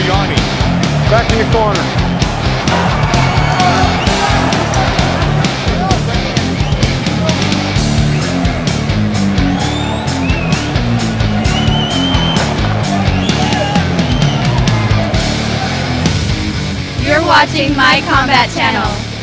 Yanni. Back in your corner. You're watching My Combat Channel.